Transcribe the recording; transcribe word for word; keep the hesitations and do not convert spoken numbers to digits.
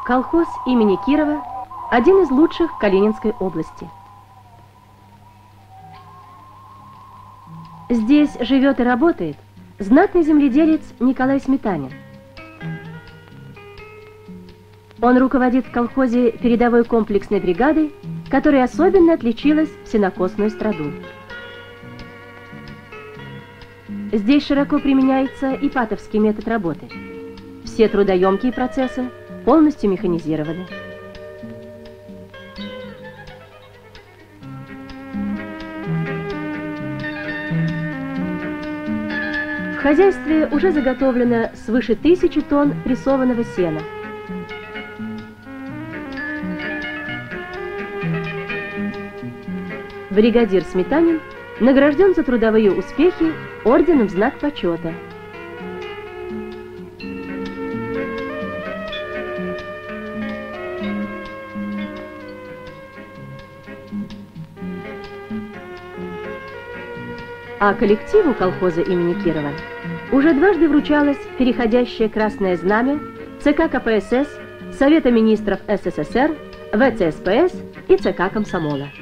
Колхоз имени Кирова – один из лучших в Калининской области. Здесь живет и работает знатный земледелец Николай Сметанин. Он руководит в колхозе передовой комплексной бригадой, которая особенно отличилась в сенокосную страду. Здесь широко применяется ипатовский метод работы. Все трудоемкие процессы полностью механизированы. В хозяйстве уже заготовлено свыше тысячи тонн прессованного сена. Бригадир Сметанин награжден за трудовые успехи орденом в знак почета. А коллективу колхоза имени Кирова уже дважды вручалось переходящее красное знамя ЦК КПСС, Совета министров СССР, ВЦСПС и ЦК Комсомола.